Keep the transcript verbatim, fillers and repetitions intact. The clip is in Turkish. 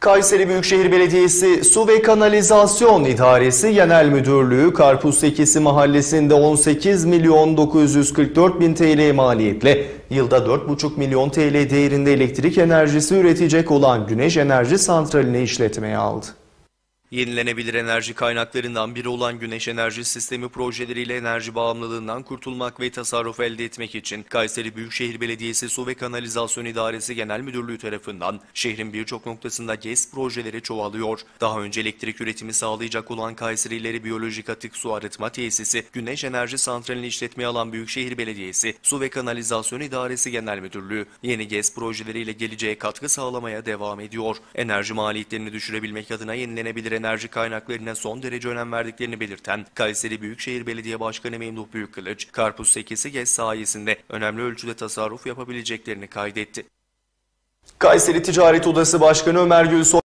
Kayseri Büyükşehir Belediyesi Su ve Kanalizasyon İdaresi Genel Müdürlüğü Karpuztekisi Mahallesi'nde on sekiz milyon dokuz yüz kırk dört bin T L maliyetle yılda dört buçuk milyon T L değerinde elektrik enerjisi üretecek olan güneş enerji santralini işletmeye aldı. Yenilenebilir enerji kaynaklarından biri olan güneş enerji sistemi projeleriyle enerji bağımlılığından kurtulmak ve tasarruf elde etmek için Kayseri Büyükşehir Belediyesi Su ve Kanalizasyon İdaresi Genel Müdürlüğü tarafından şehrin birçok noktasında GES projeleri çoğalıyor. Daha önce elektrik üretimi sağlayacak olan Kayserileri Biyolojik Atık Su Arıtma Tesisi, Güneş Enerji Santralini işletmeye alan Büyükşehir Belediyesi Su ve Kanalizasyon İdaresi Genel Müdürlüğü yeni GES projeleriyle geleceğe katkı sağlamaya devam ediyor. Enerji maliyetlerini düşürebilmek adına yenilenebilir enerji kaynaklarına son derece önem verdiklerini belirten Kayseri Büyükşehir Belediye Başkanı Memduh Büyükkılıç, Karpuztekisi GES sayesinde önemli ölçüde tasarruf yapabileceklerini kaydetti. Kayseri Ticaret Odası Başkanı Ömer Gülsoy